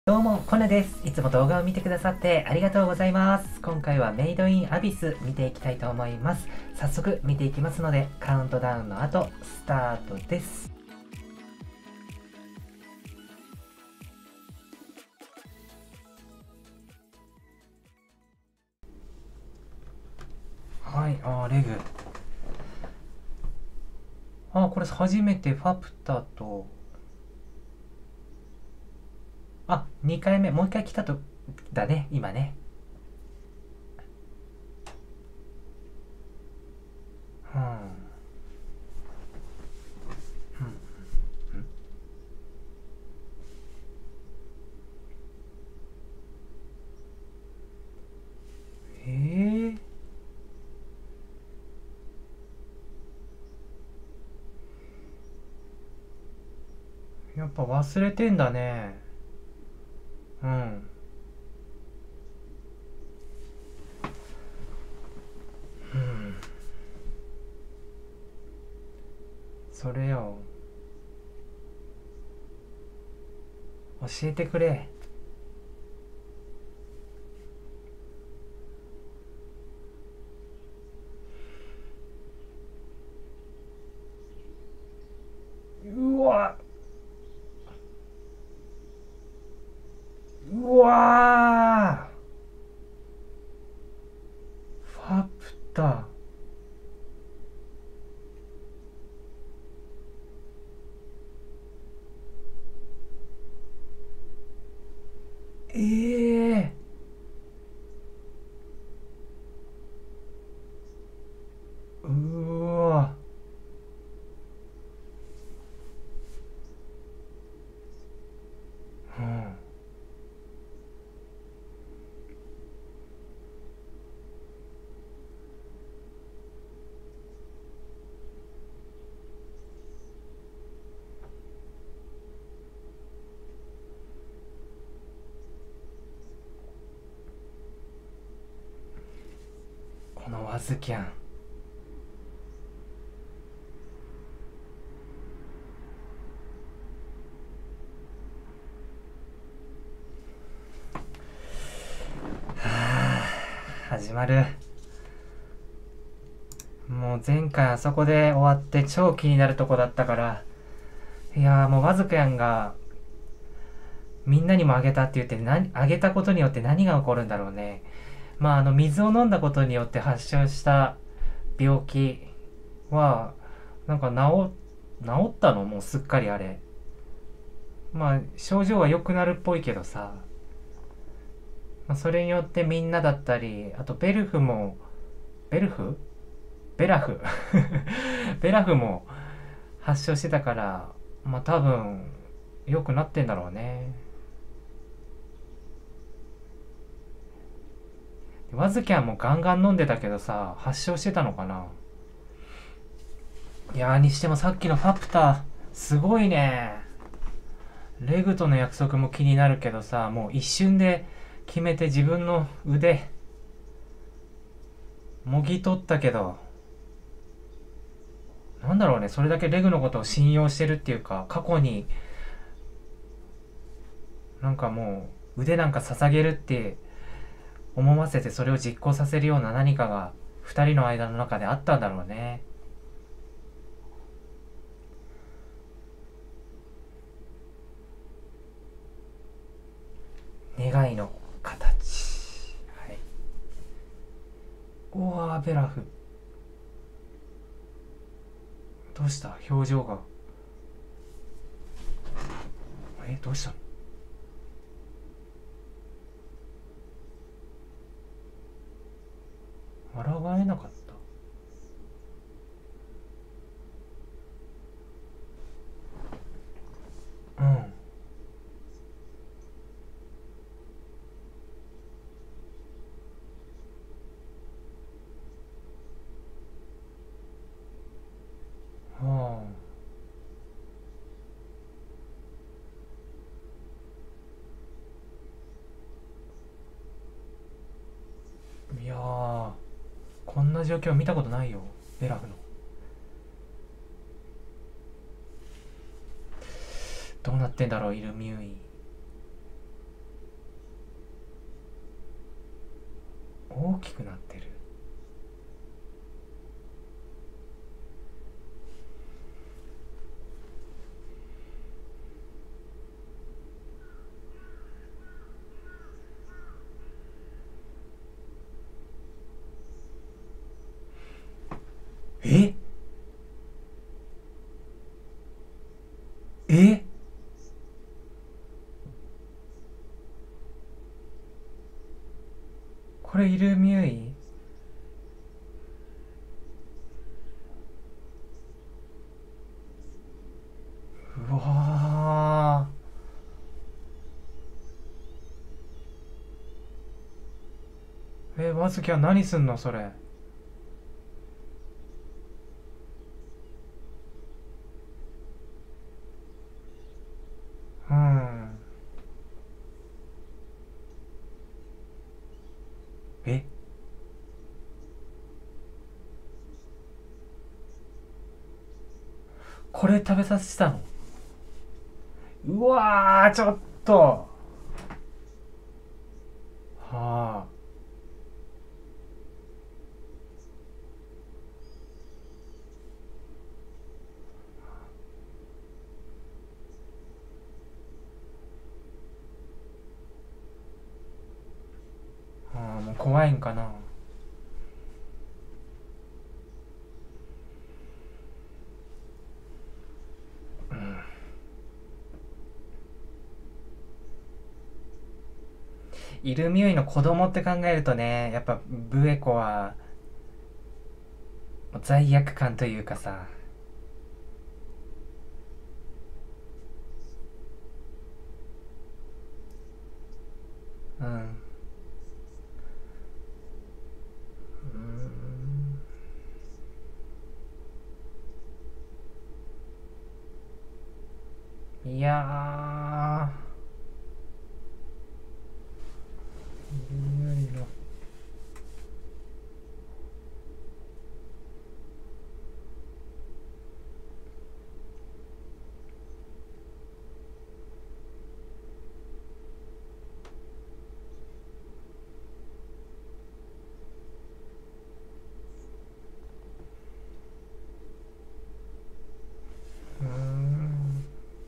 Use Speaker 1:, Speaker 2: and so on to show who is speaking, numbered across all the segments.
Speaker 1: どうも、コネです。いつも動画を見てくださってありがとうございます。今回はメイドインアビス見ていきたいと思います。早速見ていきますので、カウントダウンの後、スタートです。はい、レグ。これ初めてファプタと、2回目、もう1回来たと、だね、今ね。うん。うん。ええやっぱ忘れてんだね。うん。うん。それよ。教えてくれ。うわ、うわファプタ。ええうわ。うん。このワズキャン。始まる。もう前回あそこで終わって超気になるとこだったから。いやーもうワズキャンがみんなにもあげたって言ってあげたことによって何が起こるんだろうね。水を飲んだことによって発症した病気は、なんか治ったのもうすっかりあれ。症状は良くなるっぽいけどさ。それによってみんなだったり、あとベルフも、ベルフベラフベラフも発症してたから、多分良くなってんだろうね。ワズキャンもガンガン飲んでたけどさ、発症してたのかな。いやーにしてもさっきのファプタすごいね。レグとの約束も気になるけどさ、もう一瞬で決めて自分の腕もぎ取ったけど、なんだろうね、それだけレグのことを信用してるっていうか、過去になんかもう腕なんか捧げるって思わせてそれを実行させるような何かが二人の間の中であったんだろうね。願いの形。はい。おわベラフ。どうした表情が。どうしたの。笑えなかった。うん。はいやー、こんな状況見たことないよ。ベラフの。どうなってんだろう、イルミューイ。 きくなってる。ええ、これイルミュイ？うわー。わずきは何すんのそれ？うん。え、これ食べさせたの？うわー、ちょっと。はあ、もう怖いんかな。イルミュイの子供って考えるとね、やっぱブエコは罪悪感というかさ。うん。いやー、イルミュイの。うーん。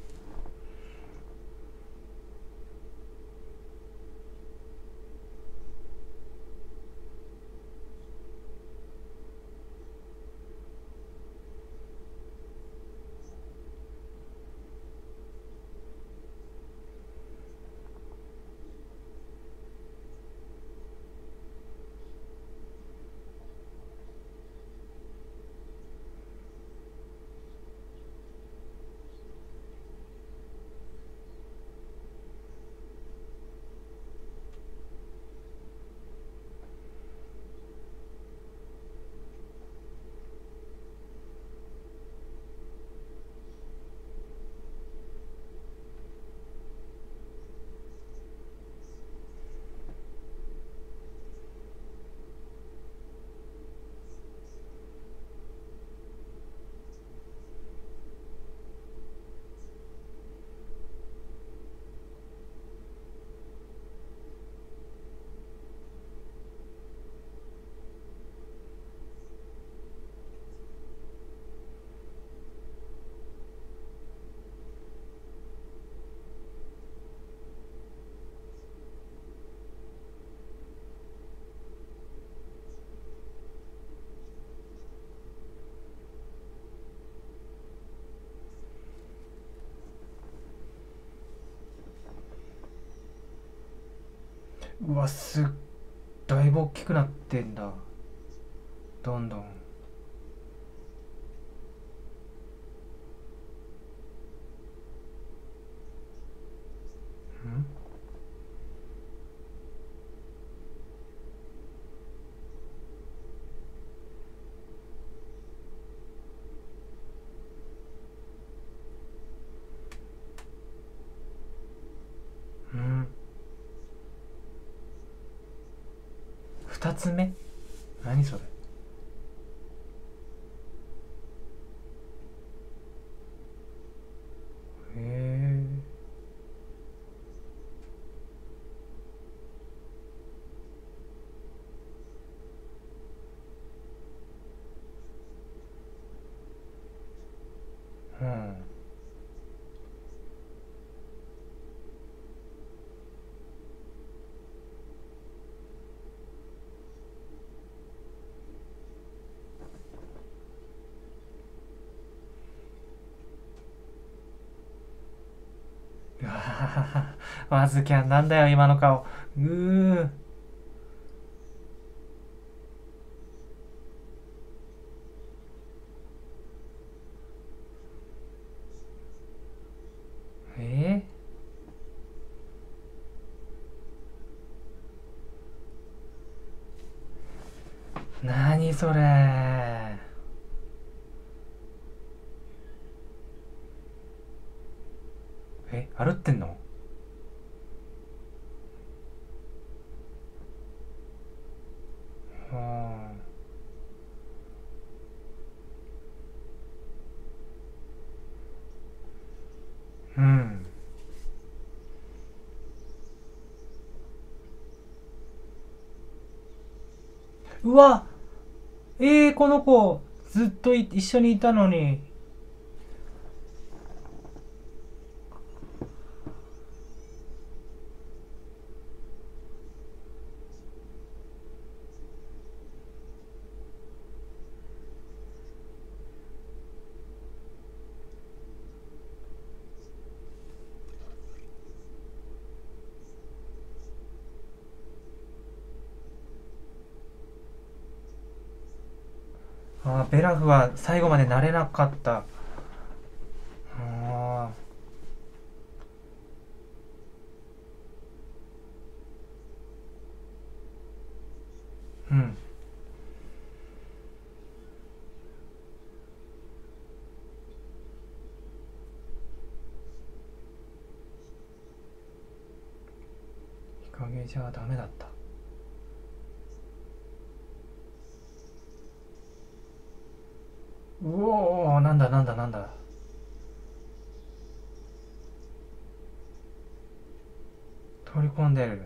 Speaker 1: うわ、だいぶ大きくなってんだ。どんどん。うん。二つ目？何それ？へえ。 ははは。わずきゃん、なんだよ、今の顔。うー。えなにそれ。歩ってんの？うん。うん。うわ、この子、ずっと一緒にいたのに。ベラフは最後まで慣れなかった。あうん。日陰じゃダメだった。うおー、なんだなんだなんだ。取り込んでる。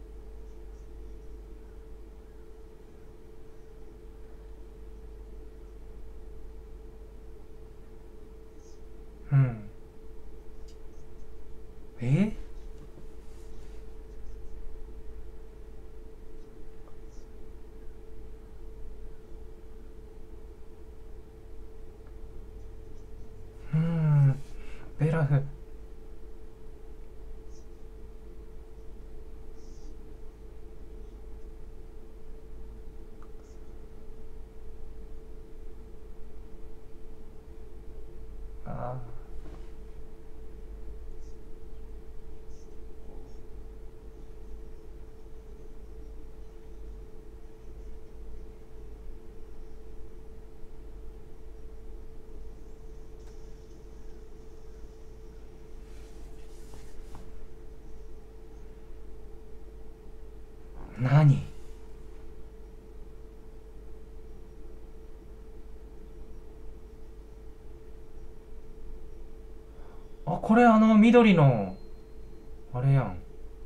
Speaker 1: うん。えうん。ベラフ。あ何？これ緑の、あれやん。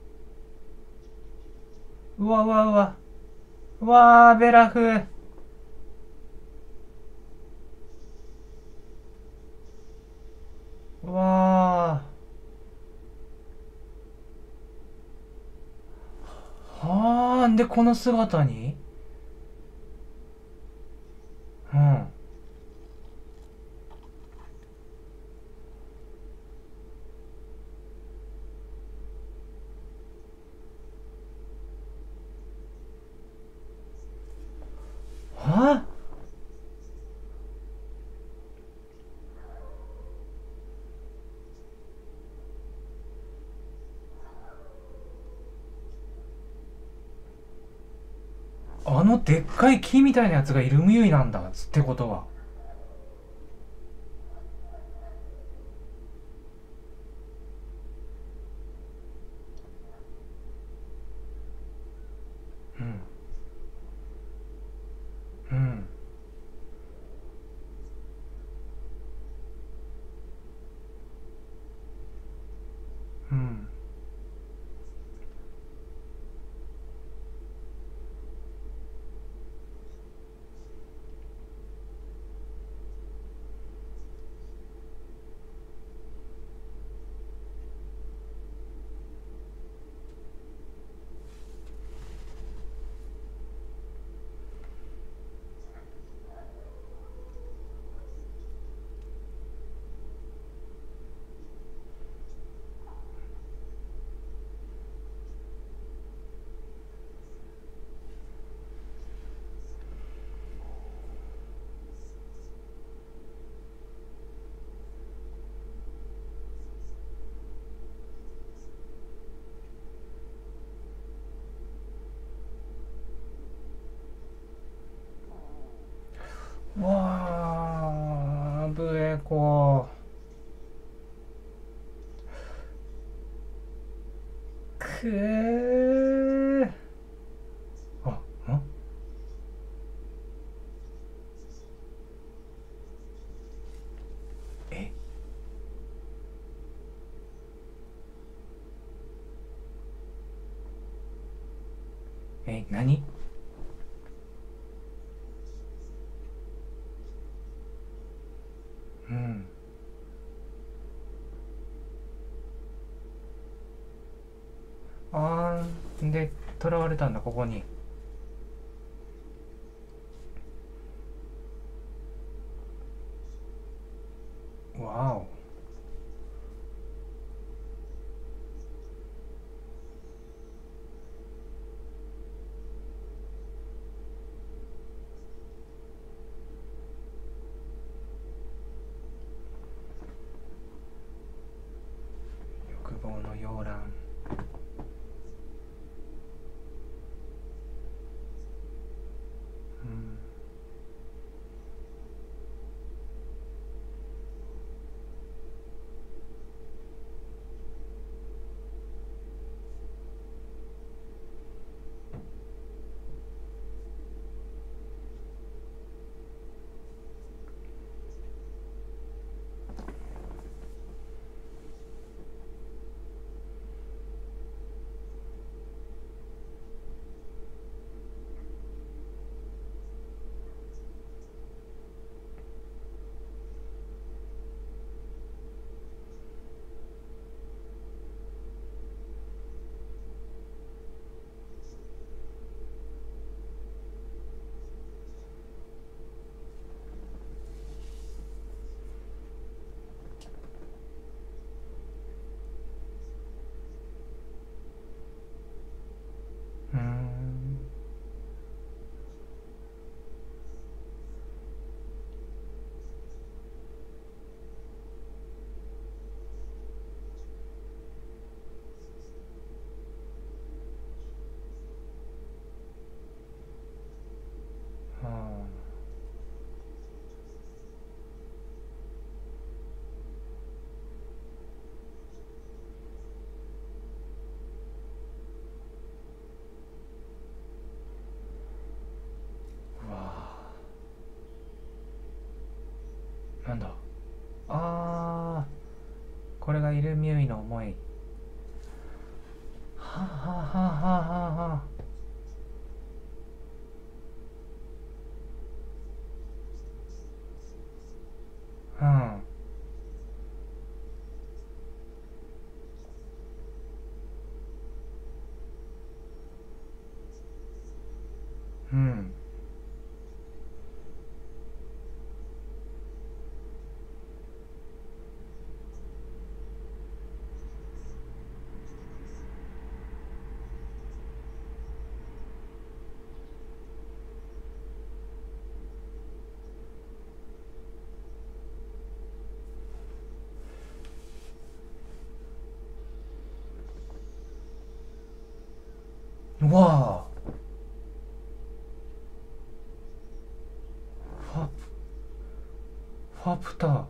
Speaker 1: うわうわうわ。うわー、ベラフ。うわんでこの姿に。うん。はでっかい木みたいなやつがイルミユイなんだってことは。うんうんうんわあ、ブエコ。くー。あ、え、何？うん。あー、で、囚われたんだ、ここに。わお。欲望の摇篮。うん。うーん。あー、うわー、なんだ。あー、これがイルミュイの思い。はあはあはあはあはあはあ。うん。うん。うわー、ファプタ。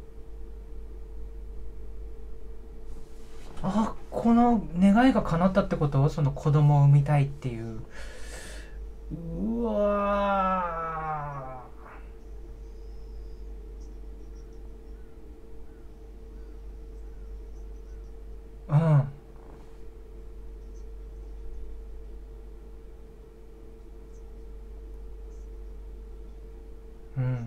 Speaker 1: あ、この願いが叶ったってこと？その子供を産みたいっていう。うわー。うん。うん。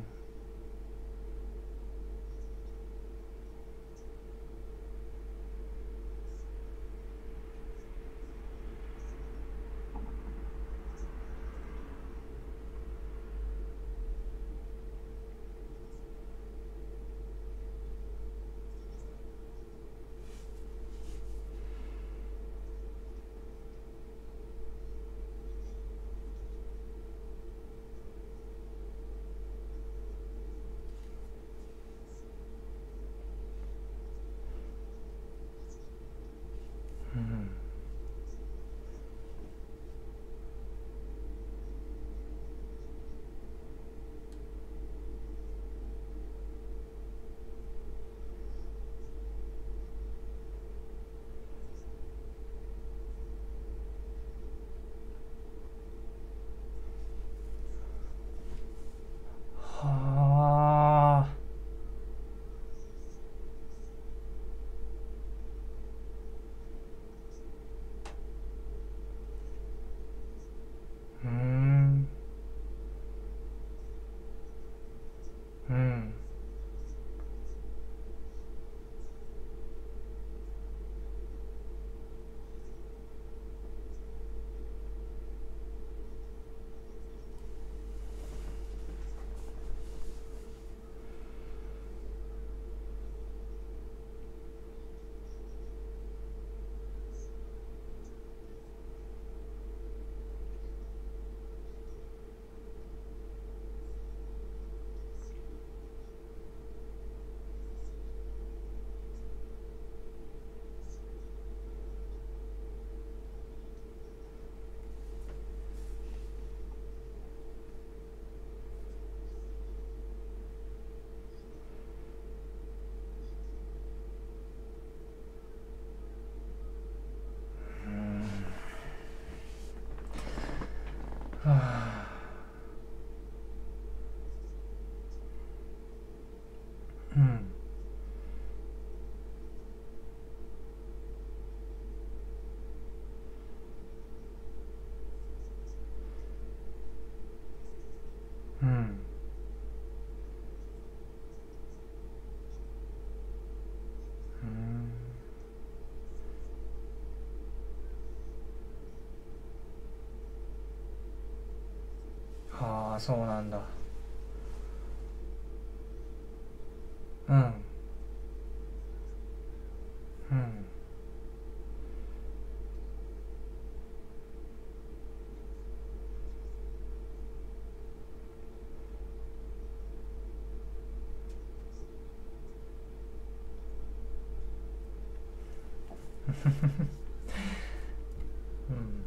Speaker 1: うんうんはあ、そうなんだ。うんうんうん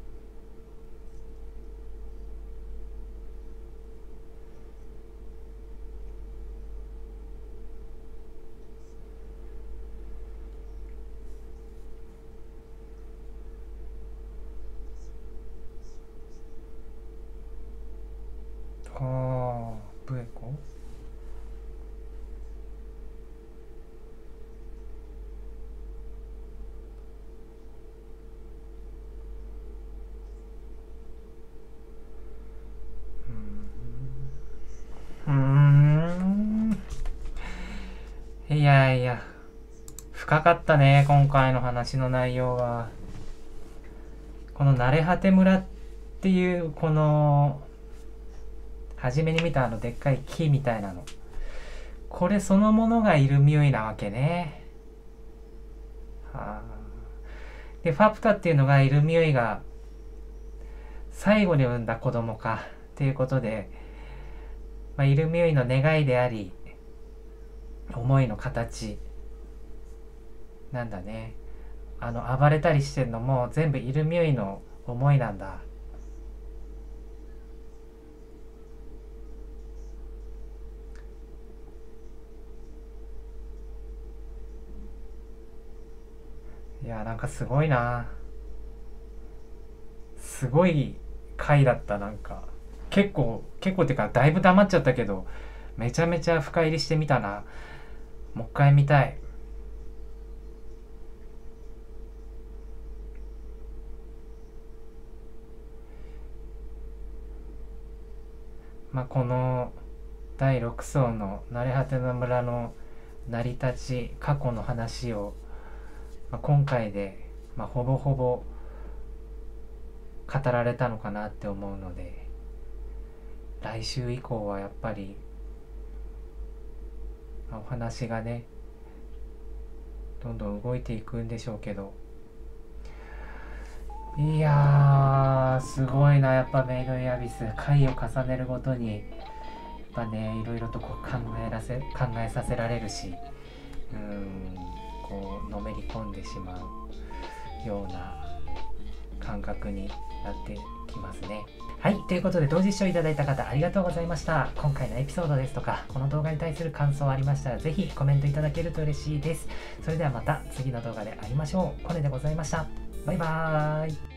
Speaker 1: はあ、ブエコ。うーん。いやいや、深かったね、今回の話の内容は。この慣れ果て村っていう、この、初めに見たあのでっかい木みたいなの。これそのものがイルミュイなわけね。はあ、で、ファプタっていうのがイルミュイが最後に産んだ子供か。っていうことで、まあ、イルミュイの願いであり、思いの形なんだね。暴れたりしてるのも全部イルミュイの思いなんだ。いや、なんかすごいな。すごい回だった、なんか。結構ってか、だいぶ黙っちゃったけど、めちゃめちゃ深入りしてみたな。もう一回見たい。まあ、この第6層の慣れ果ての村の成り立ち、過去の話を、まあ、今回で、まあ、ほぼほぼ語られたのかなって思うので、来週以降はやっぱり、まあ、お話がね、どんどん動いていくんでしょうけど、いやー、すごいな。やっぱメイドインアビス、回を重ねるごとにやっぱね、いろいろとこう考えさせられるし、こうのめり込んでしまうような感覚になってきますね。はい、ということで同時視聴いただいた方ありがとうございました。今回のエピソードですとか、この動画に対する感想ありましたら、ぜひコメントいただけると嬉しいです。それではまた次の動画で会いましょう。コネでございました。バイバーイ。